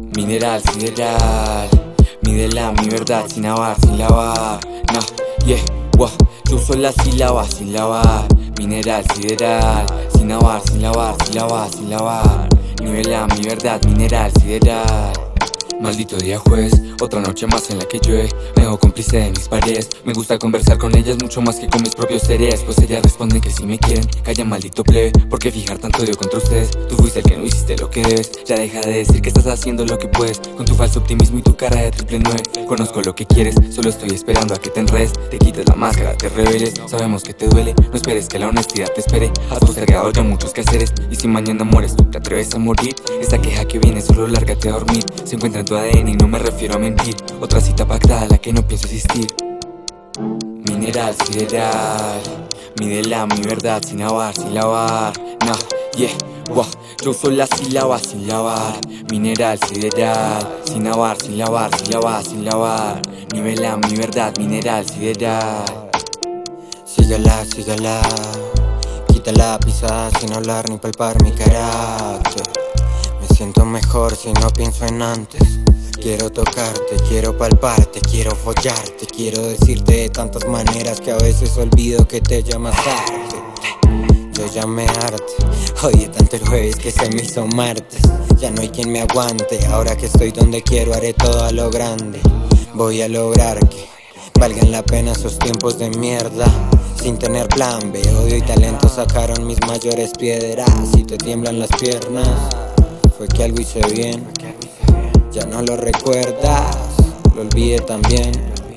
Mineral, sideral, mídela mi verdad sin lavar, sin lavar. Nah, yeah, wow. Yo uso la sílaba sin lavar. Mineral, sideral, sin lavar, sin lavar, sin lavar, sin lavar. Nivela mi verdad, mineral, sideral. Maldito día jueves, otra noche más en la que llueve. Me hago cómplice de mis paredes. Me gusta conversar con ellas mucho más que con mis propios seres. Pues ellas responden que si me quieren. Calla, maldito plebe, ¿por qué fijar tanto odio contra ustedes? Tú fuiste el que no hiciste lo que debes. Ya deja de decir que estás haciendo lo que puedes. Con tu falso optimismo y tu cara de triple 9. Conozco lo que quieres, solo estoy esperando a que te enredes. Te quites la máscara, te reveles. Sabemos que te duele, no esperes que la honestidad te espere. Has postergado ya muchos quehaceres. Y si mañana mueres tú te atreves a morir. Esta queja que viene solo lárgate a dormir. Se encuentra en tu ADN y no me refiero a mentir. Otra cita pactada a la que no pienso asistir. Mineral, sideral, mídela mi verdad sin lavar, sin lavar. Nah, yeah, wow. Yo uso la sílaba sin lavar. Mineral, sideral, sin lavar, sin lavar, sin lavar, sin lavar. Nivela mi verdad, mineral, sideral. Sígala, sígala. Quita la pisada sin hablar ni palpar mi carácter. Me siento mejor si no pienso en antes. Quiero tocarte, quiero palparte, quiero follarte. Quiero decirte de tantas maneras que a veces olvido que te llamas arte. Yo llamé arte, oye tanto el jueves que se me hizo martes. Ya no hay quien me aguante, ahora que estoy donde quiero haré todo a lo grande. Voy a lograr que valgan la pena esos tiempos de mierda. Sin tener plan B, odio y talento sacaron mis mayores piedras. Si te tiemblan las piernas, fue que algo hice bien. Ya no lo recuerdas, lo olvidé también.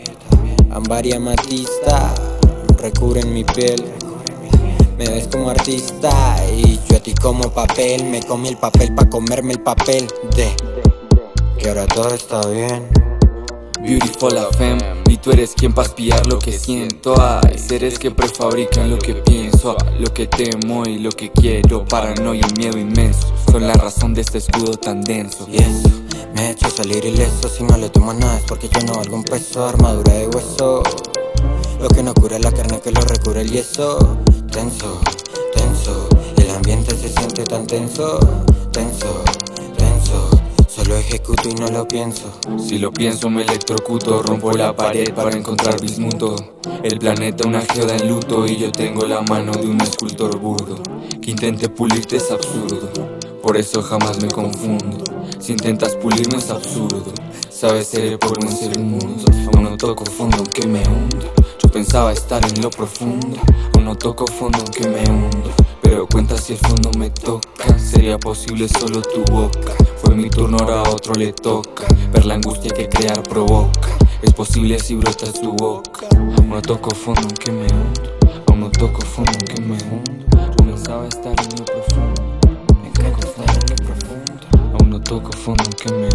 Ámbar y amatista recubren mi piel. Me ves como artista y yo a ti como papel. Me comí el papel pa' comerme el papel de que ahora todo está bien. Beautiful FM, y tú eres quien pa' espiar lo que siento. Hay seres que prefabrican lo que pienso, lo que temo y lo que quiero. Paranoia y miedo inmenso son la razón de este escudo tan denso. Y eso me ha hecho salir ileso. Si no le tomo nada es porque yo no valgo un peso. Armadura de hueso, lo que no cura la carne que lo recubre el yeso. Tenso, tenso, el ambiente se siente tan tenso. Tenso, tenso, solo ejecuto y no lo pienso. Si lo pienso me electrocuto, rompo la pared para encontrar bismuto. El planeta una geoda en luto y yo tengo la mano de un escultor burdo. Que intente pulirte es absurdo, por eso jamás me confundo. Si intentas pulirme es absurdo, sabes seré por un segundo. Aún no toco fondo aunque me hundo. Yo pensaba estar en lo profundo. Aún no toco fondo aunque me hundo. Pero cuenta si el fondo me toca. Sería posible solo tu boca. Fue mi turno, ahora a otro le toca. Ver la angustia que crear provoca. Es posible si brotas tu boca. Aún no toco fondo aunque me hundo. Aún no toco fondo aunque me hundo. Yo pensaba estar en lo profundo. Aún no toco fondo aunque me